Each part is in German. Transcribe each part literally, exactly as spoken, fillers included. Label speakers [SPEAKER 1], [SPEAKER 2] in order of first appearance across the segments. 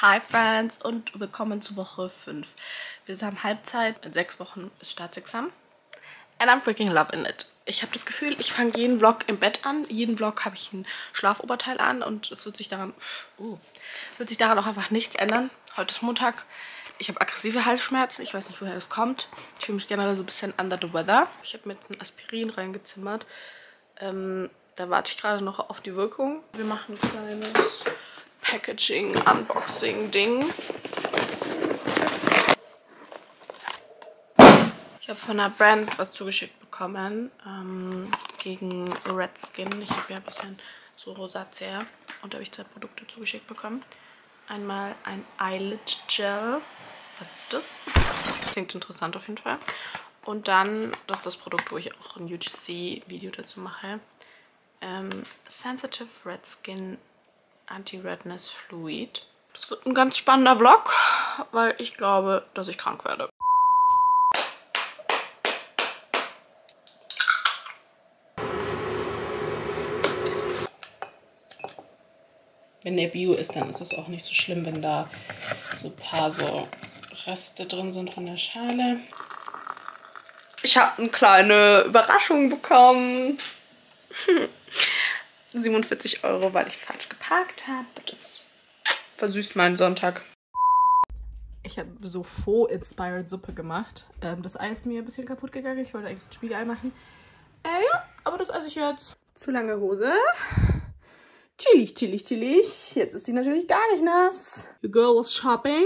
[SPEAKER 1] Hi Friends und willkommen zu Woche fünf. Wir haben Halbzeit, in sechs Wochen ist Staatsexamen. And I'm freaking loving it. Ich habe das Gefühl, ich fange jeden Vlog im Bett an. Jeden Vlog habe ich ein Schlafoberteil an und es wird sich daran, uh, es wird sich daran auch einfach nichts ändern. Heute ist Montag. Ich habe aggressive Halsschmerzen. Ich weiß nicht, woher das kommt. Ich fühle mich generell so ein bisschen under the weather. Ich habe mir jetzt ein Aspirin reingezimmert. Ähm, da warte ich gerade noch auf die Wirkung. Wir machen ein kleines Packaging, Unboxing Ding. Ich habe von einer Brand was zugeschickt bekommen ähm, gegen Red Skin. Ich habe ja ein bisschen so Rosacea und da habe ich zwei Produkte zugeschickt bekommen. Einmal ein Eyelid Gel. Was ist das? Klingt interessant auf jeden Fall. Und dann, das ist das Produkt, wo ich auch ein U G C-Video dazu mache. Ähm, Sensitive Red Skin Anti-Redness Fluid. Das wird ein ganz spannender Vlog, weil ich glaube, dass ich krank werde. Wenn der Bio ist, dann ist es auch nicht so schlimm, wenn da so ein paar so Reste drin sind von der Schale. Ich habe eine kleine Überraschung bekommen. siebenundvierzig Euro, weil ich falsch geparkt habe. Das versüßt meinen Sonntag. Ich habe so Faux-inspired Suppe gemacht. Ähm, das Ei ist mir ein bisschen kaputt gegangen. Ich wollte eigentlich ein Spiegelei machen. Äh, ja, aber das esse ich jetzt. Zu lange Hose. Chillig, chillig, chillig. Jetzt ist die natürlich gar nicht nass. The girl was shopping.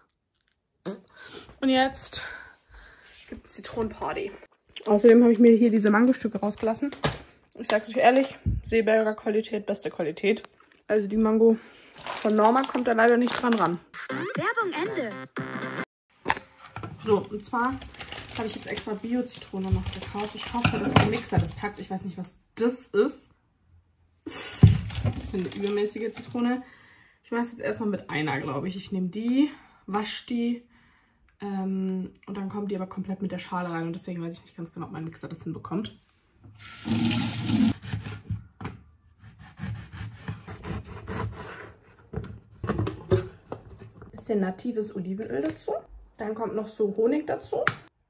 [SPEAKER 1] Und jetzt gibt es Zitronenparty. Außerdem habe ich mir hier diese Mangostücke rausgelassen. Ich sag's euch ehrlich, Seeberger Qualität, beste Qualität. Also die Mango von Norma kommt da leider nicht dran ran.
[SPEAKER 2] Werbung Ende.
[SPEAKER 1] So, und zwar habe ich jetzt extra Bio-Zitrone noch gekauft. Ich hoffe, dass mein Mixer das packt. Ich weiß nicht, was das ist. Das ist eine übermäßige Zitrone. Ich mache es jetzt erstmal mit einer, glaube ich. Ich nehme die, wasche die ähm, und dann kommt die aber komplett mit der Schale rein. Und deswegen weiß ich nicht ganz genau, ob mein Mixer das hinbekommt. Bisschen natives Olivenöl dazu. Dann kommt noch so Honig dazu.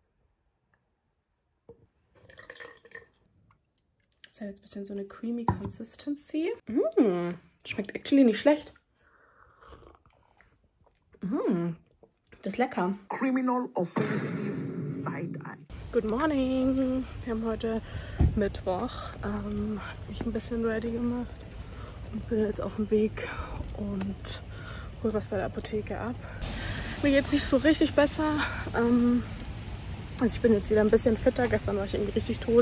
[SPEAKER 1] Das ist ja jetzt ein bisschen so eine creamy Consistency. Mmh, schmeckt actually nicht schlecht. Mmh, das ist lecker.
[SPEAKER 3] Criminal Offensive Side Eye.
[SPEAKER 1] Good morning. Wir haben heute Mittwoch. Ähm, ich ein bisschen ready gemacht und bin jetzt auf dem Weg und hol was bei der Apotheke ab. Mir geht es nicht so richtig besser. Ähm, also ich bin jetzt wieder ein bisschen fitter. Gestern war ich irgendwie richtig tot.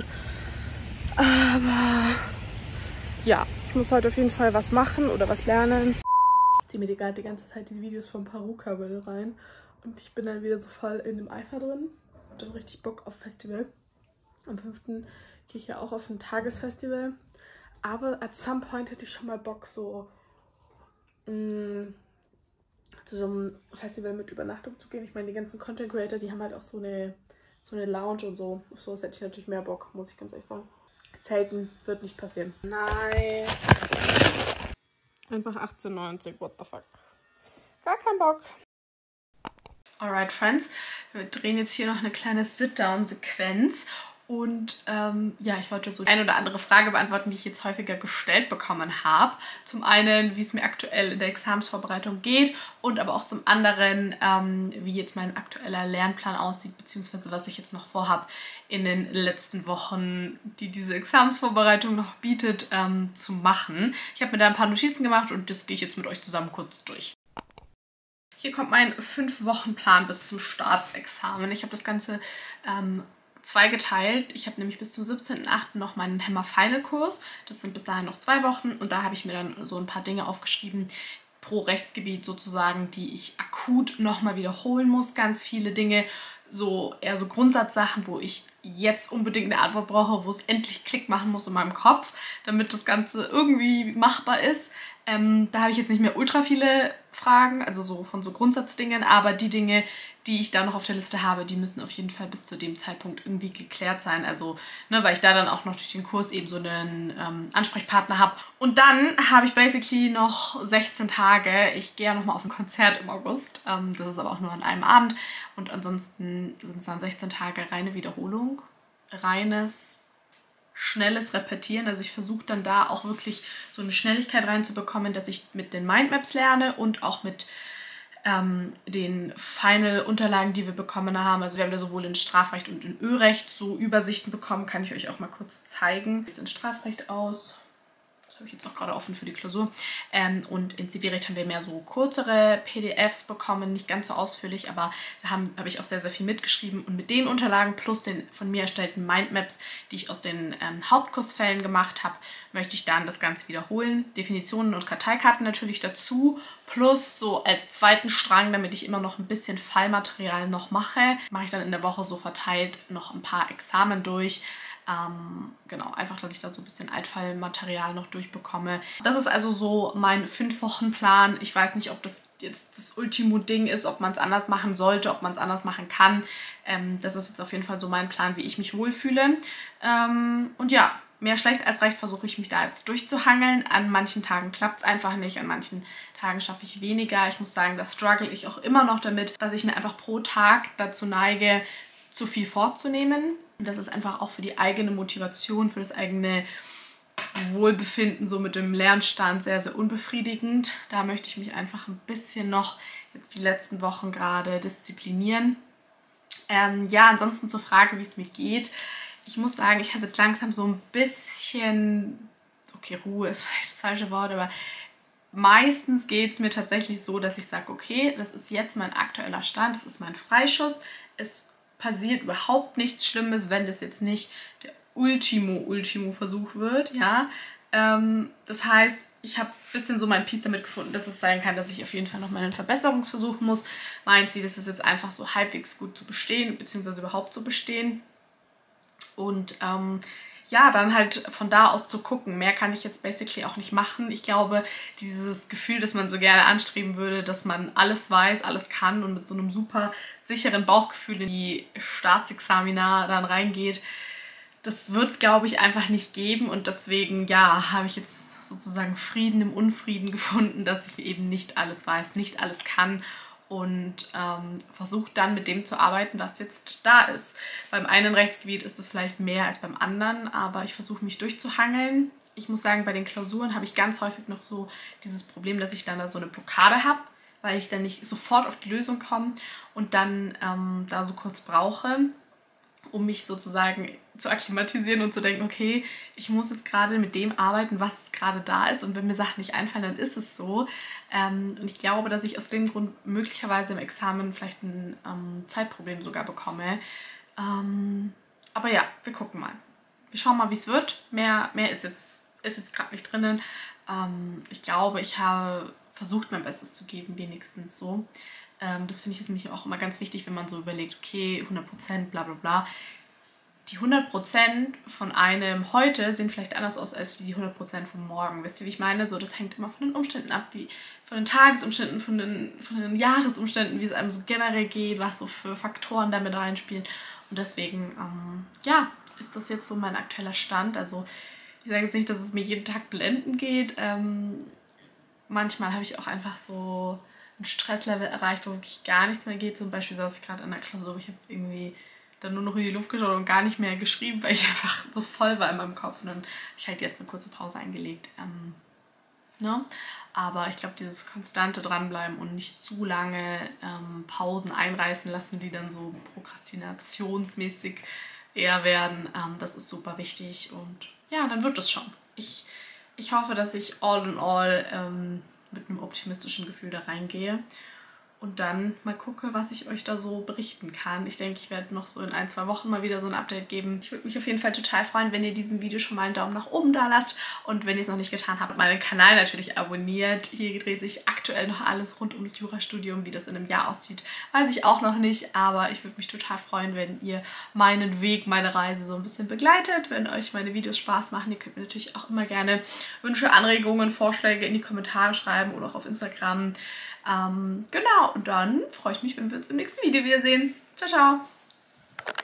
[SPEAKER 1] Aber ja, ich muss heute auf jeden Fall was machen oder was lernen. Ich ziehe mir gerade die ganze Zeit die Videos von Paruka Will rein und ich bin dann wieder so voll in dem Eifer drin. Ich habe dann richtig Bock auf Festival. Am fünften gehe ich ja auch auf ein Tagesfestival. Aber at some point hätte ich schon mal Bock, so mh, zu so einem Festival mit Übernachtung zu gehen. Ich meine, die ganzen Content Creator, die haben halt auch so eine, so eine Lounge und so. Auf sowas hätte ich natürlich mehr Bock, muss ich ganz ehrlich sagen. Zelten wird nicht passieren. Nice. Einfach achtzehn neunzig, what the fuck. Gar kein Bock. Alright, Friends. Wir drehen jetzt hier noch eine kleine Sit-Down-Sequenz. Und ähm, ja, ich wollte so eine oder andere Frage beantworten, die ich jetzt häufiger gestellt bekommen habe. Zum einen, wie es mir aktuell in der Examensvorbereitung geht und aber auch zum anderen, ähm, wie jetzt mein aktueller Lernplan aussieht, beziehungsweise was ich jetzt noch vorhabe in den letzten Wochen, die diese Examensvorbereitung noch bietet, ähm, zu machen. Ich habe mir da ein paar Notizen gemacht und das gehe ich jetzt mit euch zusammen kurz durch. Hier kommt mein fünf Wochen Plan bis zum Staatsexamen. Ich habe das Ganze ähm, zweigeteilt. Ich habe nämlich bis zum siebzehnten achten noch meinen Hammer Final Kurs. Das sind bis dahin noch zwei Wochen und da habe ich mir dann so ein paar Dinge aufgeschrieben pro Rechtsgebiet sozusagen, die ich akut nochmal wiederholen muss. Ganz viele Dinge, so eher so Grundsatzsachen, wo ich jetzt unbedingt eine Antwort brauche, wo es endlich Klick machen muss in meinem Kopf, damit das Ganze irgendwie machbar ist. Ähm, da habe ich jetzt nicht mehr ultra viele Fragen, also so von so Grundsatzdingen, aber die Dinge, die ich da noch auf der Liste habe, die müssen auf jeden Fall bis zu dem Zeitpunkt irgendwie geklärt sein. Also, ne, weil ich da dann auch noch durch den Kurs eben so einen ähm, Ansprechpartner habe. Und dann habe ich basically noch sechzehn Tage. Ich gehe ja nochmal auf ein Konzert im August. Ähm, das ist aber auch nur an einem Abend. Und ansonsten sind es dann sechzehn Tage reine Wiederholung, reines schnelles Repetieren. Also ich versuche dann da auch wirklich so eine Schnelligkeit reinzubekommen, dass ich mit den Mindmaps lerne und auch mit ähm, den Final-Unterlagen, die wir bekommen haben. Also wir haben da sowohl in Strafrecht und in Örecht so Übersichten bekommen. Kann ich euch auch mal kurz zeigen. Jetzt in Strafrecht aus. Das habe ich jetzt auch gerade offen für die Klausur. Ähm, und in Zivilrecht haben wir mehr so kürzere P D Fs bekommen, nicht ganz so ausführlich, aber da habe hab ich auch sehr, sehr viel mitgeschrieben. Und mit den Unterlagen plus den von mir erstellten Mindmaps, die ich aus den ähm, Hauptkursfällen gemacht habe, möchte ich dann das Ganze wiederholen. Definitionen und Karteikarten natürlich dazu, plus so als zweiten Strang, damit ich immer noch ein bisschen Fallmaterial noch mache, mache ich dann in der Woche so verteilt noch ein paar Examen durch. Ähm, genau, einfach, dass ich da so ein bisschen Altfallmaterial noch durchbekomme. Das ist also so mein fünf-Wochen-Plan. Ich weiß nicht, ob das jetzt das Ultimo-Ding ist, ob man es anders machen sollte, ob man es anders machen kann. Ähm, das ist jetzt auf jeden Fall so mein Plan, wie ich mich wohlfühle. Ähm, und ja, mehr schlecht als recht versuche ich mich da jetzt durchzuhangeln. An manchen Tagen klappt es einfach nicht, an manchen Tagen schaffe ich weniger. Ich muss sagen, da struggle ich auch immer noch damit, dass ich mir einfach pro Tag dazu neige, zu viel vorzunehmen. Und das ist einfach auch für die eigene Motivation, für das eigene Wohlbefinden, so mit dem Lernstand sehr, sehr unbefriedigend. Da möchte ich mich einfach ein bisschen noch jetzt die letzten Wochen gerade disziplinieren. Ähm, ja, ansonsten zur Frage, wie es mir geht. Ich muss sagen, ich habe jetzt langsam so ein bisschen, okay, Ruhe ist vielleicht das falsche Wort, aber meistens geht es mir tatsächlich so, dass ich sage, okay, das ist jetzt mein aktueller Stand, das ist mein Freischuss. Es passiert überhaupt nichts Schlimmes, wenn das jetzt nicht der Ultimo-Ultimo-Versuch wird, ja. Ähm, das heißt, ich habe ein bisschen so mein Peace damit gefunden, dass es sein kann, dass ich auf jeden Fall noch mal einen Verbesserungsversuch muss. Mein Ziel ist es jetzt einfach so halbwegs gut zu bestehen, beziehungsweise überhaupt zu bestehen. Und ähm, ja, dann halt von da aus zu gucken. Mehr kann ich jetzt basically auch nicht machen. Ich glaube, dieses Gefühl, das man so gerne anstreben würde, dass man alles weiß, alles kann und mit so einem super sicheren Bauchgefühl in die Staatsexamina dann reingeht, das wird, glaube ich, einfach nicht geben. Und deswegen, ja, habe ich jetzt sozusagen Frieden im Unfrieden gefunden, dass ich eben nicht alles weiß, nicht alles kann. Und ähm, versuche dann mit dem zu arbeiten, was jetzt da ist. Beim einen Rechtsgebiet ist es vielleicht mehr als beim anderen, aber ich versuche mich durchzuhangeln. Ich muss sagen, bei den Klausuren habe ich ganz häufig noch so dieses Problem, dass ich dann da so eine Blockade habe, weil ich dann nicht sofort auf die Lösung komme und dann ähm, da so kurz brauche, um mich sozusagen zu akklimatisieren und zu denken, okay, ich muss jetzt gerade mit dem arbeiten, was gerade da ist, und wenn mir Sachen nicht einfallen, dann ist es so. Ähm, und ich glaube, dass ich aus dem Grund möglicherweise im Examen vielleicht ein ähm, Zeitproblem sogar bekomme. Ähm, aber ja, wir gucken mal. Wir schauen mal, wie es wird. Mehr, mehr ist jetzt, ist jetzt gerade nicht drinnen. Ähm, ich glaube, ich habe versucht, mein Bestes zu geben, wenigstens so. Ähm, das finde ich ist nämlich auch immer ganz wichtig, wenn man so überlegt, okay, hundert Prozent, bla bla bla. Die hundert Prozent von einem heute sehen vielleicht anders aus als die hundert Prozent von morgen. Wisst ihr, wie ich meine? So, das hängt immer von den Umständen ab, wie von den Tagesumständen, von den, von den Jahresumständen, wie es einem so generell geht, was so für Faktoren damit reinspielen. Und deswegen, ähm, ja, ist das jetzt so mein aktueller Stand. Also ich sage jetzt nicht, dass es mir jeden Tag blendend geht. Ähm, manchmal habe ich auch einfach so ein Stresslevel erreicht, wo wirklich gar nichts mehr geht. Zum Beispiel saß ich gerade in der Klausur, ich habe irgendwie dann nur noch in die Luft geschaut und gar nicht mehr geschrieben, weil ich einfach so voll war in meinem Kopf. Und dann habe ich halt jetzt eine kurze Pause eingelegt. Ähm, ne? Aber ich glaube, dieses konstante Dranbleiben und nicht zu lange ähm, Pausen einreißen lassen, die dann so prokrastinationsmäßig eher werden, ähm, das ist super wichtig. Und ja, dann wird es schon. Ich, ich hoffe, dass ich all in all ähm, mit einem optimistischen Gefühl da reingehe. und dann mal gucke, was ich euch da so berichten kann. Ich denke, ich werde noch so in ein, zwei Wochen mal wieder so ein Update geben. Ich würde mich auf jeden Fall total freuen, wenn ihr diesem Video schon mal einen Daumen nach oben da lasst und wenn ihr es noch nicht getan habt, meinen Kanal natürlich abonniert. Hier dreht sich aktuell noch alles rund um das Jurastudium. Wie das in einem Jahr aussieht, weiß ich auch noch nicht, aber ich würde mich total freuen, wenn ihr meinen Weg, meine Reise so ein bisschen begleitet, wenn euch meine Videos Spaß machen. Ihr könnt mir natürlich auch immer gerne Wünsche, Anregungen, Vorschläge in die Kommentare schreiben oder auch auf Instagram. Ähm, genau, und dann freue ich mich, wenn wir uns im nächsten Video wiedersehen. Ciao, ciao!